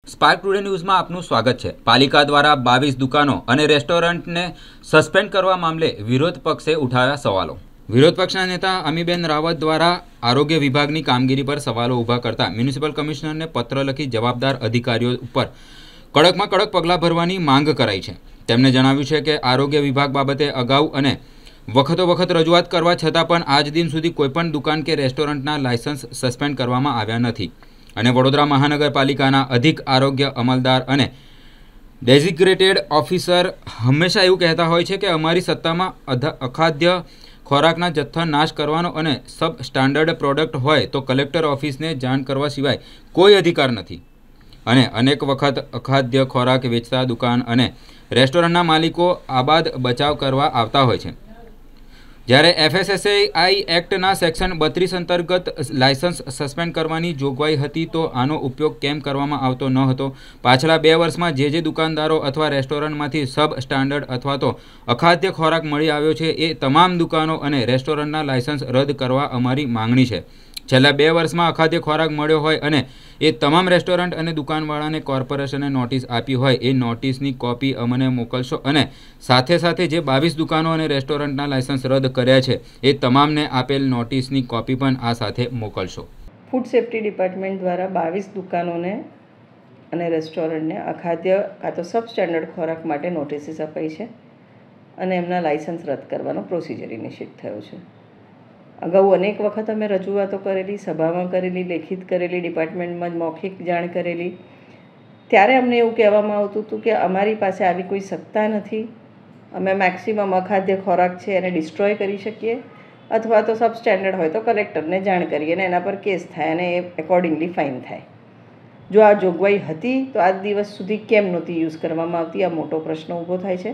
Spark today ન્યૂઝમાં આપનું સ્વાગત છે। પાલિકા દ્વારા 22 દુકાનો અને રેસ્ટોરન્ટને સસ્પેન્ડ કરવા મામલે વિરોધ પક્ષે ઉઠાવ્યા સવાલો। વિરોધ પક્ષના નેતા અમીબેન રાવત દ્વારા આરોગ્ય વિભાગની કામગીરી પર સવાલો ઊભા કરતા મ્યુનિસિપલ કમિશનરને પત્ર લખી જવાબદાર અધિકારીઓ ઉપર કડકમાં કડક પગલાં ભરવાની માંગ કરાઈ છે। તેમણે જણાવ્યું છે કે આરોગ્ય વિભાગ બાબતે અગાઉ અને વખત રજૂઆત કરવા છતાં પણ આજ દિન સુધી કોઈપણ દુકાન કે રેસ્ટોરન્ટના લાયસન્સ સસ્પેન્ડ કરવામાં આવ્યા નથી અને વડોદરા મહાનગરપાલિકાના અધિક આરોગ્ય અમલદાર અને ડેઝિગ્નેટેડ ઓફિસર હંમેશા એવું કહેતા હોય છે કે અમારી સત્તામાં અખાદ્ય ખોરાકના જથ્થા નાશ કરવાનો અને સબ સ્ટાન્ડર્ડ પ્રોડક્ટ હોય તો કલેક્ટર ઓફિસને જાણ કરવા સિવાય કોઈ અધિકાર નથી અને અનેક વખત અખાદ્ય ખોરાક વેચતા દુકાન અને રેસ્ટોરન્ટના માલિકો આબાદ બચાવ કરવા આવતા હોય છે। જ્યારે એફએસએસએઆઈ એક્ટના સેક્શન 32 અંતર્ગત લાયસન્સ સસ્પેન્ડ કરવાની જોગવાઈ હતી તો આનો ઉપયોગ કેમ કરવામાં આવતો ન હતો? પાછલા 2 વર્ષમાં જે દુકાનદારો અથવા રેસ્ટોરન્ટમાંથી સબ સ્ટાન્ડર્ડ અથવા તો અખાદ્ય ખોરાક મળી આવ્યો છે એ તમામ દુકાનો અને રેસ્ટોરન્ટના લાયસન્સ રદ કરવા અમારી માંગણી છે। છેલ્લા 2 વર્ષમાં અખાદ્ય ખોરાક મળ્યો હોય અને એ તમામ રેસ્ટોરન્ટ અને દુકાનવાળાને કોર્પોરેશને નોટિસ આપી હોય એ નોટિસની કોપી અમને મોકલશો અને સાથે જે 22 દુકાનો અને રેસ્ટોરન્ટના લાયસન્સ રદ કર્યા છે એ તમામને આપેલ નોટિસની કોપી પણ આ સાથે મોકલશો। ફૂડ સેફ્ટી ડિપાર્ટમેન્ટ દ્વારા 22 દુકાનોને અને રેસ્ટોરન્ટને અખાદ્ય કાં તો સબ સ્ટેન્ડર્ડ ખોરાક માટે નોટિસીસ અપાઈ છે અને એમના લાયસન્સ રદ કરવાનો પ્રોસિજર ઇનિશિયેટ થયો છે। અગાઉ અનેક વખત અમે રજૂઆતો કરેલી, સભામાં કરેલી, લેખિત કરેલી, ડિપાર્ટમેન્ટમાં મૌખિક જાણ કરેલી। ત્યારે અમને એવું કહેવામાં આવતું હતું કે અમારી પાસે આવી કોઈ સત્તા નથી, અમે મેક્સિમમ અખાદ્ય ખોરાક છે એને ડિસ્ટ્રોય કરી શકીએ અથવા તો સબ સ્ટેન્ડર્ડ હોય તો કલેક્ટરને જાણ કરીએ અને એના પર કેસ થાય અને એ એકોર્ડિંગલી ફાઇન થાય। જો આ જોગવાઈ હતી તો આજ દિવસ સુધી કેમ નહોતી યુઝ કરવામાં આવતી? આ મોટો પ્રશ્ન ઊભો થાય છે।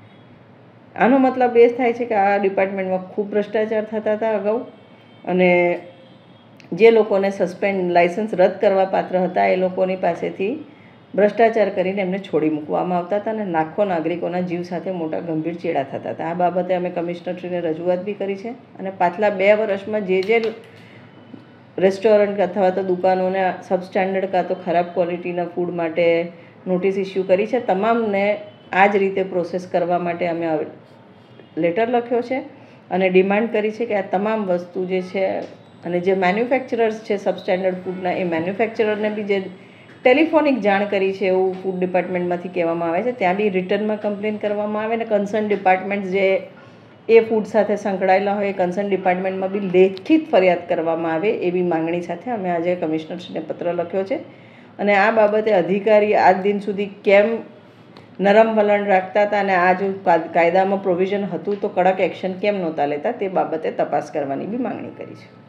આનો મતલબ એ થાય છે કે આ ડિપાર્ટમેન્ટમાં ખૂબ ભ્રષ્ટાચાર થતા હતા અગાઉ અને જે લોકોને લાયસન્સ રદ કરવા પાત્ર હતા એ લોકોની પાસેથી ભ્રષ્ટાચાર કરીને એમને છોડી મૂકવામાં આવતા હતા અને લાખો નાગરિકોના જીવ સાથે મોટા ગંભીર ચેડા થતા હતા। આ બાબતે અમે કમિશનરશ્રીને રજૂઆત બી કરી છે અને પાછલા 2 વર્ષમાં જે રેસ્ટોરન્ટ અથવા તો દુકાનોને સબસ્ટાન્ડર્ડ કાં તો ખરાબ ક્વોલિટીના ફૂડ માટે નોટિસ ઇસ્યુ કરી છે તમામને આ જ રીતે પ્રોસેસ કરવા માટે અમે લેટર લખ્યો છે અને ડિમાન્ડ કરી છે કે આ તમામ વસ્તુ જે છે અને જે મેન્યુફેક્ચરર્સ છે સબસ્ટેન્ડર્ડ ફૂડના એ મેન્યુફેક્ચરરને બી જે ટેલિફોનિક જાણ કરી છે એવું ફૂડ ડિપાર્ટમેન્ટમાંથી કહેવામાં આવે છે ત્યાં બી રિટર્નમાં કમ્પ્લેન કરવામાં આવે અને કન્સર્ન ડિપાર્ટમેન્ટ જે એ ફૂડ સાથે સંકળાયેલા હોય એ કન્સર્ન ડિપાર્ટમેન્ટમાં બી લેખિત ફરિયાદ કરવામાં આવે એવી માંગણી સાથે અમે આજે કમિશનરશ્રીને પત્ર લખ્યો છે અને આ બાબતે અધિકારી આજ દિન સુધી કેમ નરમ વલણ રાખતા હતા અને આ જો કાયદામાં પ્રોવિઝન હતું તો કડક એક્શન કેમ નહોતા લેતા તે બાબતે તપાસ કરવાની બી માંગણી કરી છે।